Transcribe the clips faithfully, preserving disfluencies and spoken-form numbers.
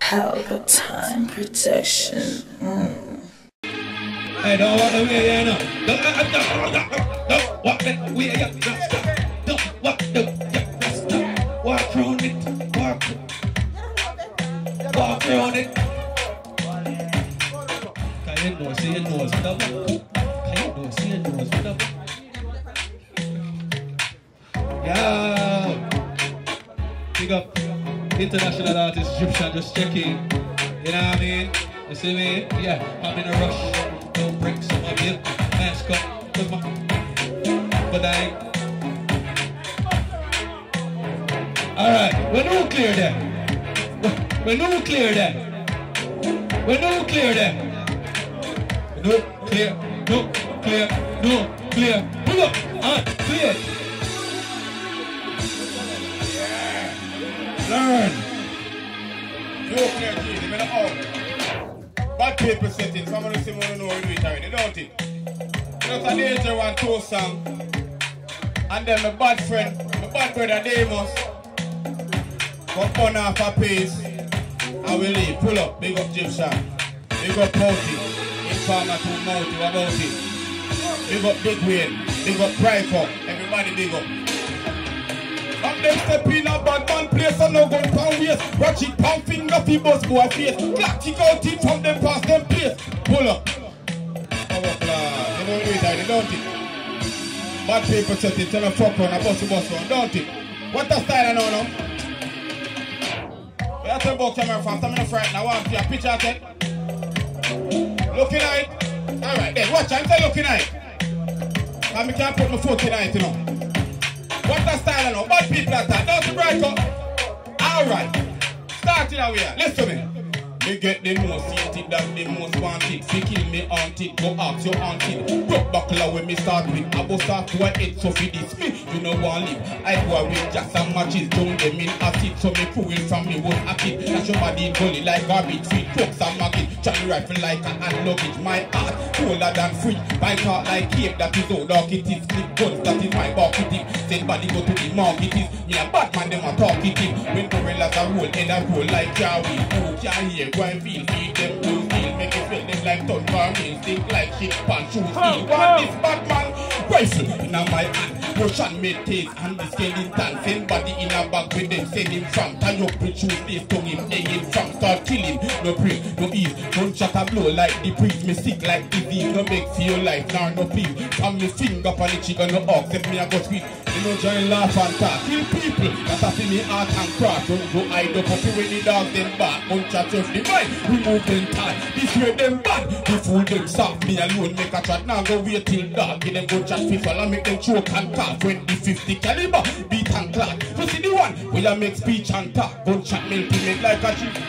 Palpatine protection. Mm. Hey, don't walk the way, you know. Don't, don't, don't walk the way, you know. Don't walk the way, walk around it, walk, walk around it. Can you know, see your nose, what up? Can you know, see your nose, what up? Yeah. Big up international artist Egyptian, just checking. You know what I mean? You see me? Yeah, I'm in a rush. Don't break some of you. Mask up. Come on. But I. Alright, we're nuclear then. We're nuclear then. We're nuclear then. Nuclear, nuclear, nuclear. Pull up. Alright, clear. Learn. Nuclear cheese, I'm in the out. Bad paper settings, I'm going to see more than know you do it already, don't it? Just a danger one two song. And then my bad friend, my bad brother Demus, come on off a pace. I will leave. Pull up, big up Egyptian. Big up Pouty. Informer to Mouty about it. Big up Big Wayne. Big up Bryco. Everybody big up. And them step in a bad man place and no gun pound waist. Watch it pound finger fi buzz boy face. Black kick out it from them past them place. Pull up. Power class. You know what it is, don't it? Bad paper setting, tell a fuck one, a bossy boss one, don't it? What the style I know now? Where I tell about camera fast, I'm in the frightened. I want to see a picture of it. Looking at it. Alright then, watch I'm still looking at it. And I can't put my foot in it, you know. What the style I know? Bad people at that. Don't you break up? Alright. Start it away. Listen to me. Me get the most hated than the most wanted. Fi kill me haunted. Go ask your haunted. Broke buckler when me start with. I bust off to a head so fi this me. You know one live. I go with just some matches. Don't them in acid. So me cool from me was a kid. Dash your body gully like garbage. Sweet crooks and maggot. Charlie rifle like a hand luggage. My heart cooler than free. My heart like cape. That is all dark it is. Clip guns. That is my bucket tip. Send body go to the market is. Me a bad man them a talk it in. When gorillas a roll and a roll like Yahweh. Who can hear? Go and feel, feed them blue steel. Make it feel them like ton car meal. Stick like shit pan shoe steel. What this bad man? Rifle in a my hand. Russian made taste and the skeleton. Send body in a bag with them. Send him from. Tie up with shoes. They stung him. Hang him from. Start killing. No break. No ease. Don't shut a blow like the priest. Me sick like disease. No make feel life. Nor no peace. From me finger on the chicken. No ox. If me a go sweet. You know join laugh and talk. Kill people. That's a see me art and craft. Don't go hide up. Up when the dogs them back. Bunch of tough the mind. Remove them tight. This way them bad. The fool them soft. Me alone make a chat. Now go wait till dark. Give them go chat face while I make them choke and cough. twenty fifty caliber. Beat and clap. So see the one where I make speech and talk. Gunshot melting make like a chip.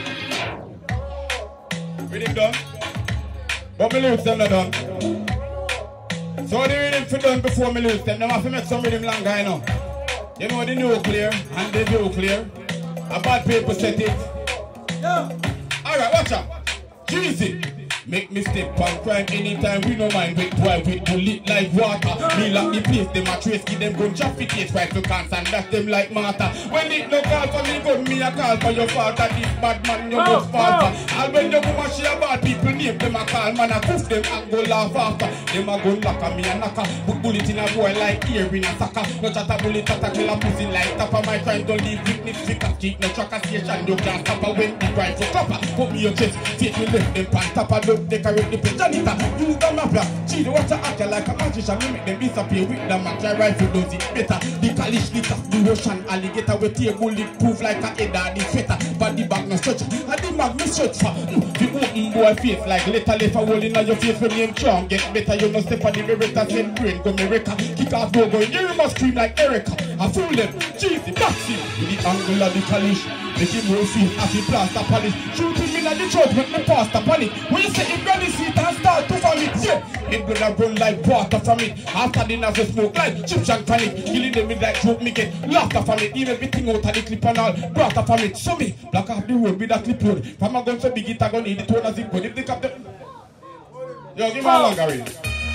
Rhythm done. But me lyrics them not done. So the rhythm for done before me lyrics them. Them have to make some rhythm longer, you know. You know the Nuclear and the Nuclear. A bad paper set it. Yeah. Alright, watch out. Jeezy. Make me step on crime anytime we no mind with boy with bullet like water. Me lock the place, them a trace, give them gun traffic case, right to cans and dash them like Martha. When it no call for me gun, me a call for your father. This bad man you must falter. And when the woman she a bad people name them a call man a poof them and go laugh after. Them a gun lock and me a knocker. Put bullet in a boy like ear in a sucker. No chat a bullet attack kill a pussy like tapper. My crime don't leave witness figure. Keep no tracker station, you can't stop her when the crime for copper. Put me your chest, take me left them pan tapper. Decorate the page, Janita, use the mafia. Cheat the water actor like a magician. We make them disappear with the match. I rifle does it better. The Kalish, the tough, the Russian alligator with tear bulletproof like a header, the sweater. But the bag no stretch, and the mag no stretch for. The open boy face like letter left a hole in your face when you strong. Get better, you know step on the Beretta, send brain go America. Kick off go go, you must scream like Erica. I fool them, cheesy, maxi. With the angle of the Kalish. Make him roll feel as he plaster polish. Shoot him in at the throat, make me pass the panic. When you say him granny seat and start to vomit, yeah. Him gonna run like water from it. After dinner we smoke like chips and panic. Killing them with like choke me get laughter from it. Even everything out of the clip and all, brought from it. So me, block off the road with a clip load. From a gun so big it I gonna need it to a zip code. If they cap the... Yo, give me a longer ring.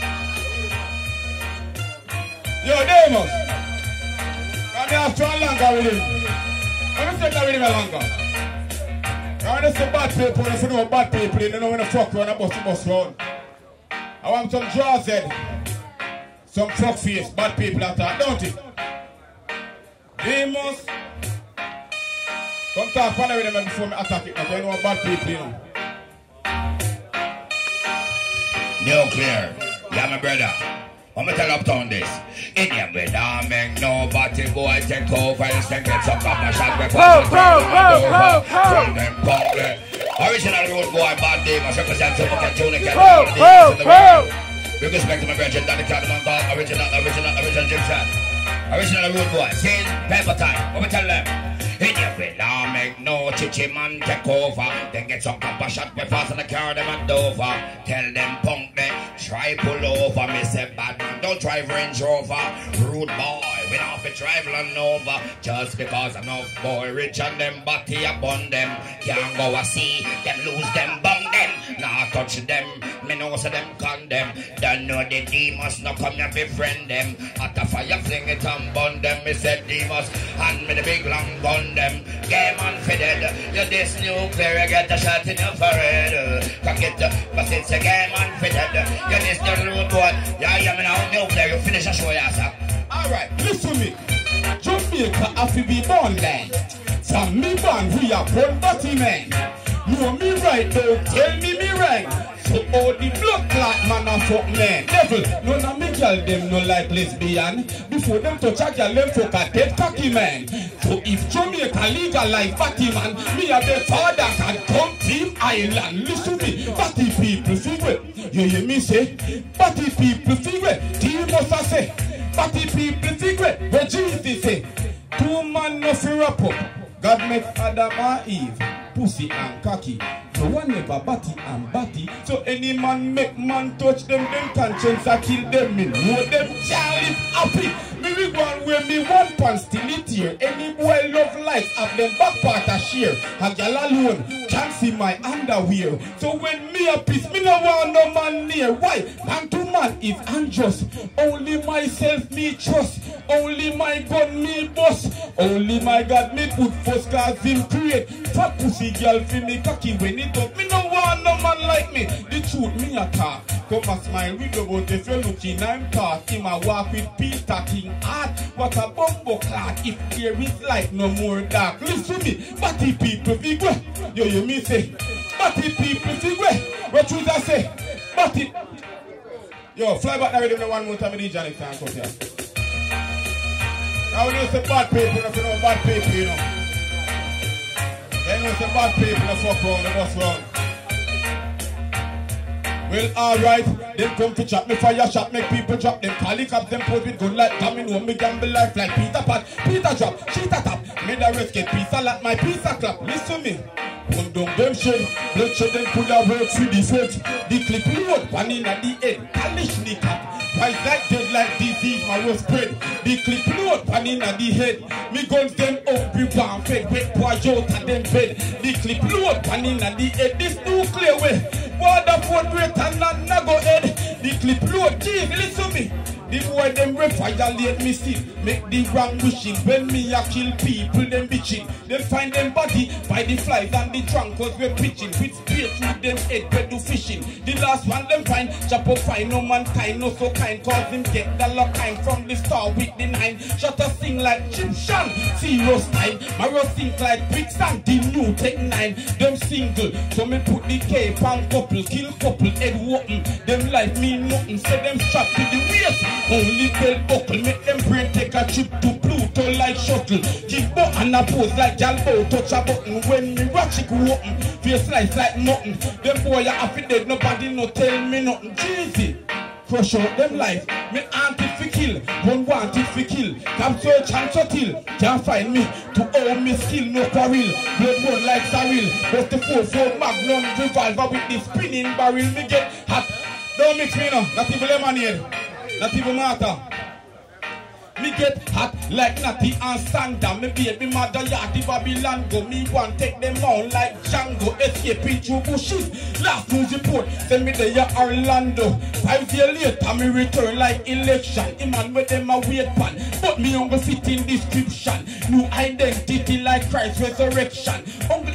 Yo, Demus. Can you have two longer with him? Let me take that with him a longer. Can When I say bad people, if you know bad people, you know when the fuck run a bus bus round. I want some jaws head. Some fuck face, bad people at that, don't it? Demons. Come talk one with them before me attack it, because you know bad people, you know. Nuclear, yeah, my brother. I'm gonna tell uptown this. In your bed, I make nobody boy take over and get some papa shot with from them public. Original road boy, bad day, my represent so much tunic and all the days in the world. Big respect to my brethren, Danny Cadman, God, original, original, original Jim Shot. Original road boy, sin, paper time. What we tell them? In your bed, I make no chichi man take over. Then get some papa shot with fast and the car them and Dover. Tell them punk me, try pull over. Me say bad man, don't drive Range Rover. Rude boy, we don't have to drive Land Rover. Just because enough boy rich and them body upon them. Can't go a see, them lose them, bung them. Nah touch them, me know say them condemn. Don't know the demons, no come and befriend them. At the fire fling it and burn them. Me say demons, hand me the big long gun. Them game unfitted, you this nuclear, you get a shot in your forehead. Cock it, but it's a game unfitted. You this the road boy, yeah, yeah, me now nuclear, you finish a show yourself. Alright, listen to me. Jamaica have to be born land. From me born, we are born body man. Know me right, don't tell me me right. So all the blood clot man a fuck man. Devil, none of me girl them no like lesbian. Before them touch a girl, them fuck a dead cocky man. So if Jamaica legalize batty man, me a the father can come Team Island. Listen to me, batty people figure. You hear me say? Batty people figure. Team must I say? Batty people figure. Where Jesus say? Two man no fear up. God make Adam and Eve pussy and cocky. No one never batty and batty. So any man make man touch them, them conscience I kill them. Me know them child live happy. Me we go and wear me one pants till it here. Any boy love life have them back part a share. A girl alone can't see my underwear. So when me a piece, me no want no man near. Why? Man to man is unjust. Only myself me trust. Only my gun me boss. Only my God me put first cause him create. Fat pussy girl fi me cocky when it up. Me no want no man like me. The truth me a talk. Come a smile with the boat if you're looking I'm talking. I walk with Peter King art. What a bumbo clock. If there is light no more dark. Listen to me. Batty people figure. Yo you me say. Batty people figure. What should I say? Batty. Yo fly back there with him one more time with the Johnny time come here. Now when you say bad people, if you know bad people, you know. Then you say bad people, the fuck round, the bus round. Well, alright, them come to chat me fire shot, make people drop them cali caps, them pose with gun like domino, me gamble life like Peter Pat, Peter drop, cheetah tap, made a risk get pizza like my pizza clap, listen to me. One down them shade, bloodshed them could have worked through the sweat. The clip load, one in at the head, polish the cap. Rise like dead like disease, my road spread. The clip load, one in at the head. Me guns them up, we one fed, wet boy out at them bed. The clip load, one in at the head, this nuclear way. Waterford great and not nago head. The clip load, geez, listen to me. The boy them violate me still. Make the wrong wishing. When me a kill people, them bitching. Them find them body by the flies and the trunk cause we're pitching. With spear through them head, we do fishing. The last one them find, chop up fine, no man kind, no so kind. Cause him get the lock kind from the star with the nine. Shut us sing like Jim Shan, zero style. My road sink like bricks and the new tech nine. Them single, so me put the cape on couple, kill couple, head open. Them life mean nothing, say them strapped to the waist. Only bell buckle, make them brain take a trip to Pluto like shuttle. Give button a pose like Jalbo, touch a button when me watch it open. Face slice like nothing. Them boy a happy dead, nobody no tell me nothing. Jeezy, crush out them life. Me aunt it fi kill, one want it fi kill. Come search and subtle, can't find me. To own me skill, no quarrel. Blood run like Cyril, but the four four magnum revolver with the spinning barrel. Me get hot. Don't mix me no, not even lemonade. Not even matter. Me get hot like Natty and Sanda. Me baby mother yardie Babylon go. Me want take them on like Django. Escaping through bushes. Last news report send me there Orlando. Five years later me return like election. Iman with them a wait pan. But me only fit in description. New identity like Christ resurrection. Only if them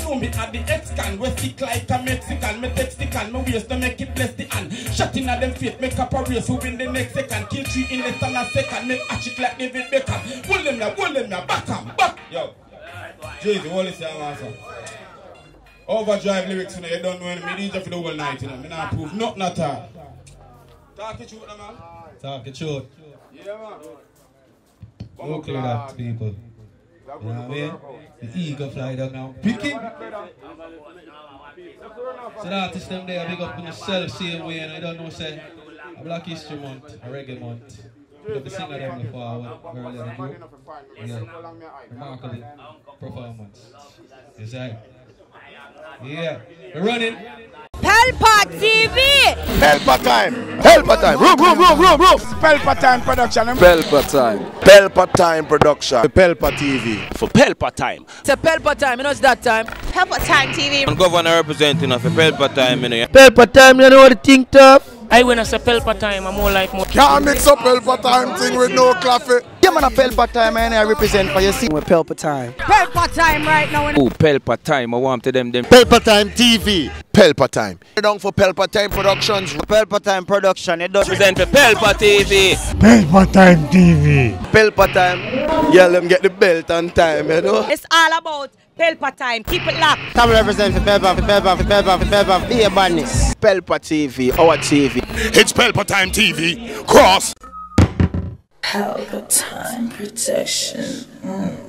know me at the X-Can, we sick like a Mexican. Me text the can, me waist to make it bless the hand. Shot in at them feet, make up a race, who win the next second. Kill three in less than a second, make a chick like David Beckham. Pull them now, pull them now, back up, back. Yo, Jay-Z, what is your answer? Overdrive lyrics, you know, you don't know anything. Me D J for the whole night, you know. Me not prove nothing at all. Talk it short, man. Talk it short. Yeah, man. Look at that, people. You know what I mean? The eagle fly down now. Pick him. So the artists them there, big up on yourself same way, and I don't know, say, a Black History Month, a Reggae Month. Pick up the singer them before, earlier the group. Yeah. Remarkable performance. Is that? Yeah. We're running. Pelpa T V! Pelpa time! Pelpa time! Room, room, room, room, room! Pelpa time production. Pelpa time! Pelpa time production. Pelpa T V. For Pelpa time. It's a Pelpa time, you know it's that time. Pelpa time T V. I'm governor representing of a Pelpa time, you know. Pelpa time, you know what the thing tough? I when I say Pelpa time, I'm more like more. Can't mix up Pelpa time thing with no coffee. Yeah, man, a Pelpa time, man, I represent for you see. With Pelpa time. Pelpa time right now. Oh, Pelpa time, I want to them them. Pelpa time T V. Pelpa time. You're down for Pelpa time productions. Pelpa time production. It does Represent for Pelpa T V. Pelpa time T V. Pelpa time. Yeah, let them get the belt on time, you know. It's all about Pelpa time. Keep it locked. Time represent for Pelpa, for Pelpa, for Pelpa, for Pelpa. Be a badness. Pelpa T V, our T V. It's Pelpa time T V. Cross. Pelpa time protection. Mm.